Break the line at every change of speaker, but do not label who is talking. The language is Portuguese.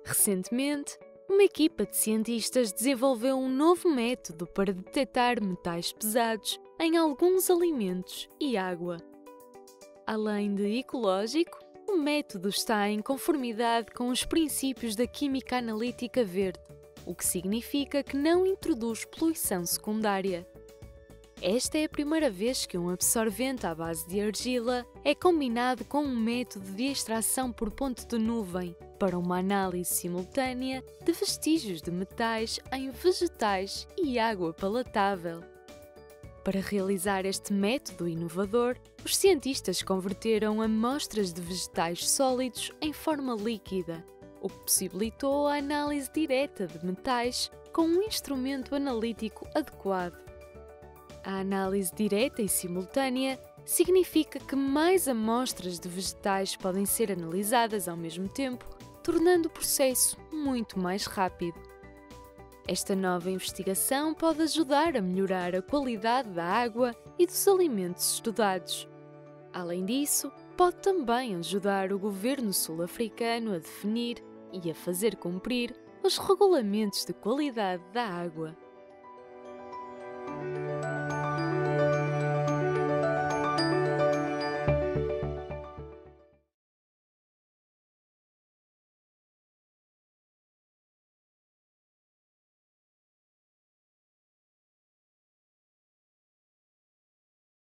Recentemente, uma equipa de cientistas desenvolveu um novo método para detectar metais pesados em alguns alimentos e água. Além de ecológico, o método está em conformidade com os princípios da química analítica verde, o que significa que não introduz poluição secundária. Esta é a primeira vez que um absorvente à base de argila é combinado com um método de extração por ponto de nuvem para uma análise simultânea de vestígios de metais em vegetais e água palatável. Para realizar este método inovador, os cientistas converteram amostras de vegetais sólidos em forma líquida, o que possibilitou a análise direta de metais com um instrumento analítico adequado. A análise direta e simultânea significa que mais amostras de vegetais podem ser analisadas ao mesmo tempo, tornando o processo muito mais rápido. Esta nova investigação pode ajudar a melhorar a qualidade da água e dos alimentos estudados. Além disso, pode também ajudar o governo sul-africano a definir e a fazer cumprir os regulamentos de qualidade da água.